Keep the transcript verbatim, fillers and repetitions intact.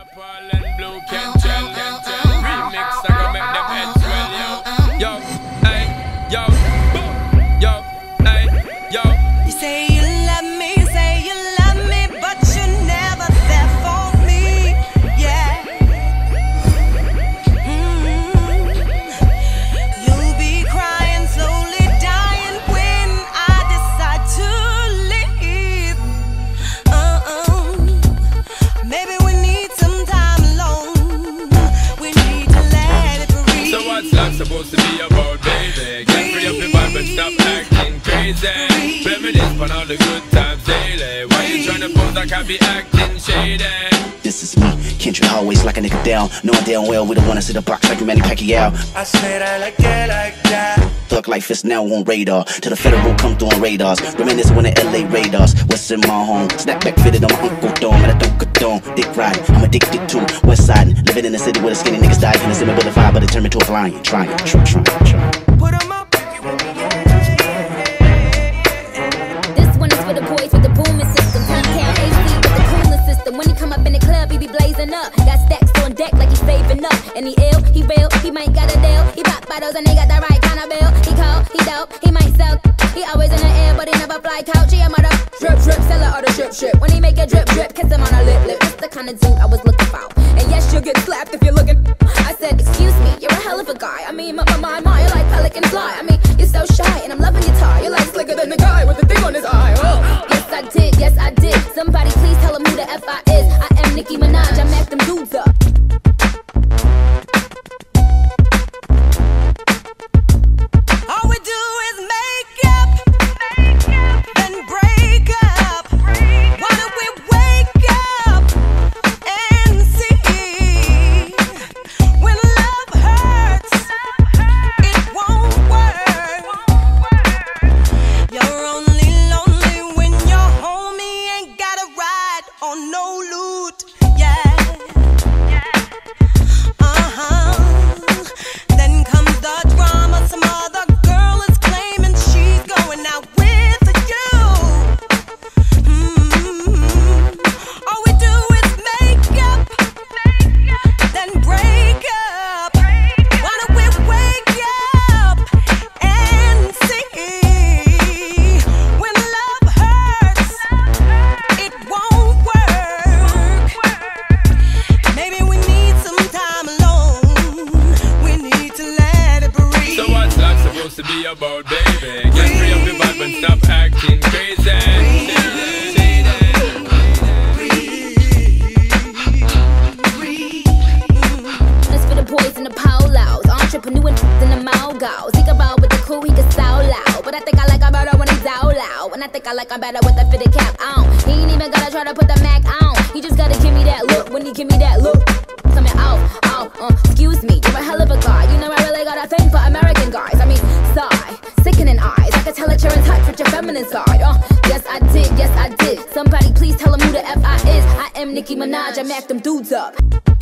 Paul and Blue can tell, can tell. Remix, I gonna make them heads well, yo. Yo, hey, yo, boom, yo, hey, yo. You say you love me, you say you love me, but you're never there for me, yeah. Mm-hmm. You'll be crying, slowly dying when I decide to leave. Uh-uh. Maybe we need some time alone. We need to let it breathe. So what's love supposed to be about, baby? Get free up your vibe and stop acting crazy. Reminisce on all the good times daily. Why you tryna pose like I be acting shady? This is me, Kendrick always like a nigga down. Knowing damn well we don't wanna see the box like Manny Pacquiao. I said I like it like that. Thug like fist now on radar. Till the federal come through on radars. Reminisce when the L A Raiders. What's in my home? Snapback fitted on my uncle dome. And I don't condone dick riding. I'm addicted to West Side. Living in the city where the skinny niggas die. In the city with a vibe, but it turned me to a lion. Trying, trying, trying, trying. Put 'em up. This one is for the boys with the booming system. Hometown A C with the cooling system. When he come up in the club, he be blazing up. Got stacks on deck like he's saving up. And he ill, he real, he might got a deal. He pop bottles and they got the right kind of bill. He cold, he dope, he might sell. He always in the air, but he never fly couch. He a mother drip, drip, seller or the drip, drip. When he make a drip, drip, kiss him on a lip, lip. That's the kind of dude I was looking for. And yes, you'll get slapped if you're looking. I said, excuse me, you're a hell of a guy. I mean, my, my, my, my, you're like pelican fly. I mean, you're so shy, and I'm loving your tie. You're like slicker than the guy with the thing on his eye. Oh. Yes, I did, yes, I did. Somebody please tell him who the F I is. I am Nicki Minaj, I mack them dudes up. All we do is make up, then break up. Why don't we wake up and see? When love hurts, it won't work. You're only lonely when your homie ain't got a ride on no loot. Yeah. Uh-huh. Then comes the drama. Some other girl is claiming she's going out with you. Mm-hmm. All we do is make up, then break up. Why don't we wake up and see? When love hurts, it won't work. Maybe we need some time alone. We need to let it breathe. So what's love supposed to be about, baby? Get free up your vibe and stop acting crazy. This for the boys in the polos. Entrepreneur in the mogos. Think about with the cool, he can sound loud. But I think I like him better when he's out loud. And I think I like him better with the fitted cap on. He ain't even gotta try to put the Mac on. He just gotta give me that look. When he give me that look, coming out, out, uh, excuse me, you're a hell of a guy. You know I really got a thing for American guys. I mean, sigh, sickening eyes. I can tell that you're in touch with your feminine side. Uh, yes I did, yes I did. Somebody please tell him who the F I is. I am Nicki Minaj, I mack them dudes up.